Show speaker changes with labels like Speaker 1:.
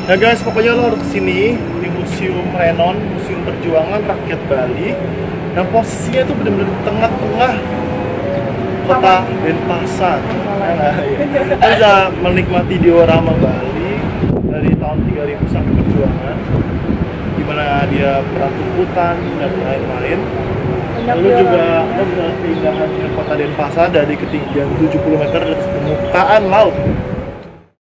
Speaker 1: Nah guys, pokoknya lo harus kesini di Museum Renon, Museum Perjuangan Rakyat Bali. Dan posisinya itu benar-benar di tengah-tengah kota Denpasar. Nah, ya. Kita bisa menikmati diorama Bali dari tahun 3000 sampai perjuangan, dimana dia perang hutan dan lain-lain. Lalu juga lo bisa keindahan kota Denpasar dari ketinggian 70 meter dari permukaan laut.